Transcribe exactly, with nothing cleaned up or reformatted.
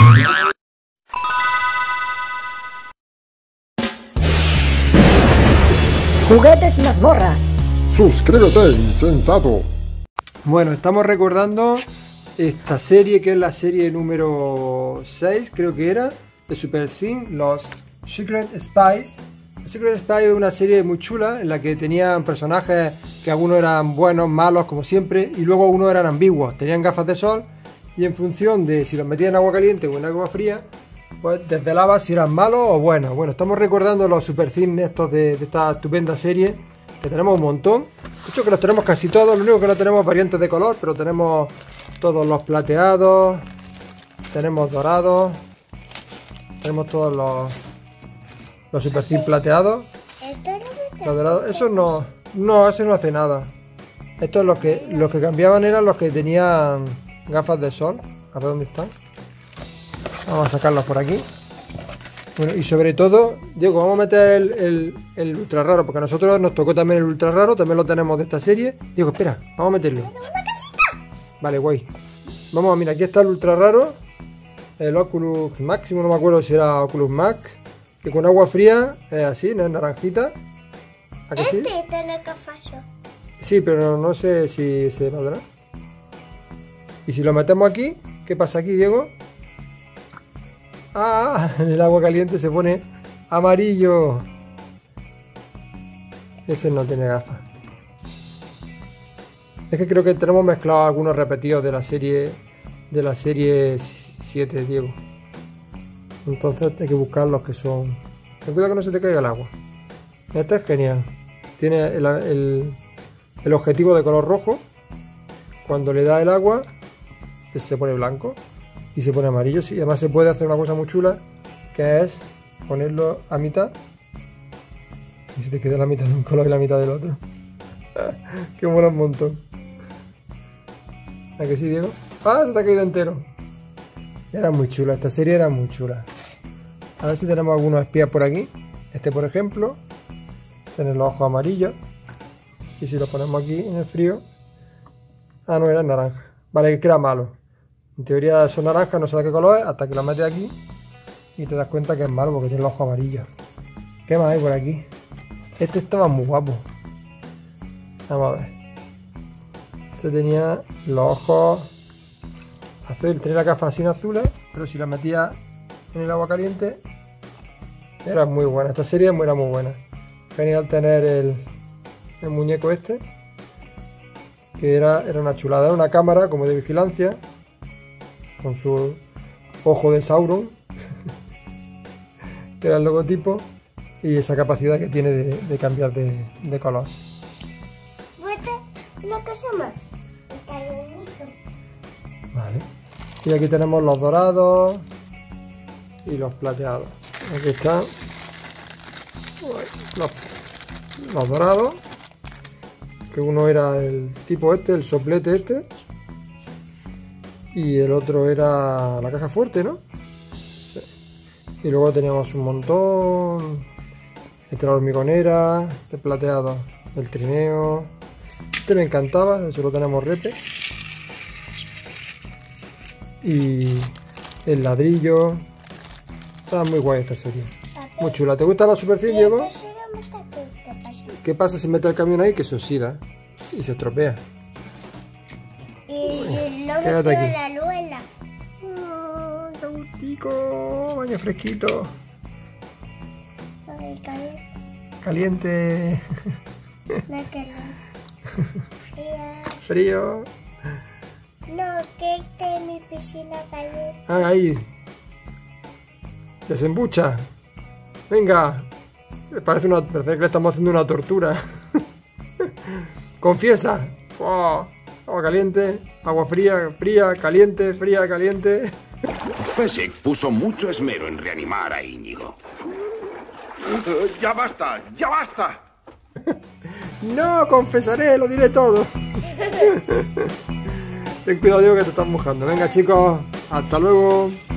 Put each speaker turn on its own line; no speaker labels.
Juguetes y mazmorras.
Suscríbete, insensato.
Bueno, estamos recordando esta serie que es la serie número seis, creo que era, de Super Sim, los Secret Spies. Los Secret Spies es una serie muy chula en la que tenían personajes que algunos eran buenos, malos, como siempre, y luego unos eran ambiguos, tenían gafas de sol y en función de si los metían en agua caliente o en agua fría, pues desvelaba si eran malos o buenos. Bueno, estamos recordando los Super Sim estos de, de esta estupenda serie, que tenemos un montón. De hecho que los tenemos casi todos, lo único que no tenemos variantes de color, pero tenemos todos los plateados, tenemos dorados, tenemos todos los, los Super Sim plateados. Los dorados, eso no, no, eso no hace nada. Estos los que, los que cambiaban eran los que tenían gafas de sol. A ver dónde están. Vamos a sacarlos por aquí. Bueno, y sobre todo, Diego, vamos a meter el, el, el ultra raro, porque a nosotros nos tocó también el ultra raro, también lo tenemos de esta serie. Diego, espera, vamos a meterlo. Vale, guay. Vamos, mira, aquí está el ultra raro, el Oculus Máximo, no me acuerdo si era Oculus Max, que con agua fría es así, no es naranjita. ¿A que
este
sí?
tiene que fallo.
Sí, pero no sé si se valdrá. Y si lo metemos aquí, ¿qué pasa aquí, Diego? Ah, el agua caliente se pone amarillo. Ese no tiene gafas. Es que creo que tenemos mezclado algunos repetidos de la serie de la serie siete, Diego. Entonces hay que buscar los que son. Ten cuidado que no se te caiga el agua. Este es genial. Tiene el, el, el objetivo de color rojo. Cuando le da el agua, se pone blanco. Y se pone amarillo, sí. Además se puede hacer una cosa muy chula, que es ponerlo a mitad y se te queda la mitad de un color y la mitad del otro. Que mola un montón. ¿A que sí, Diego? ¡Ah! Se te ha caído entero. Era muy chula, esta serie era muy chula. A ver si tenemos algunos espías por aquí. Este, por ejemplo, tiene los ojos amarillos. Y si lo ponemos aquí en el frío... Ah, no, era naranja. Vale, que era malo. En teoría son naranjas, no sé de qué color es, hasta que lo metes aquí y te das cuenta que es malo porque tiene los ojos amarillos. ¿Qué más hay por aquí? Este estaba muy guapo. Vamos a ver. Este tenía los ojos azules, tenía la gafa así en azules, pero si la metía en el agua caliente era muy buena. Esta serie era muy buena. Genial tener el, el muñeco este, que era, era una chulada, era una cámara como de vigilancia, con su ojo de Sauron, que era el logotipo, y esa capacidad que tiene de, de cambiar de, de color.
Una cosa más.
Vale. Y aquí tenemos los dorados y los plateados. Aquí están los, los dorados, que uno era el tipo este, el soplete este. Y el otro era la caja fuerte, ¿no? Sí. Y luego teníamos un montón. Este la hormigonera, este plateado, el trineo. Este me encantaba, de hecho lo tenemos repe. Y el ladrillo. Está muy guay esta serie. Muy chula. ¿Te gusta la Super Sim, Diego? ¿Qué pasa si mete el camión ahí? Que se oxida y se estropea. Quédate aquí.
La luela.
Oh, qué gustico, baño fresquito.
Ay, caliente.
Caliente.
No, que no. Fría.
Frío.
No, que esté en mi piscina caliente.
Ah, ahí. Desembucha. Venga. Parece, una, parece que le estamos haciendo una tortura. Confiesa. Oh. Agua caliente, agua fría, fría, caliente, fría, caliente.
Fezek puso mucho esmero en reanimar a Íñigo.
Uh, ¡Ya basta! ¡Ya basta!
No, confesaré, lo diré todo. Ten cuidado, Diego, que te estás mojando. Venga, chicos, hasta luego.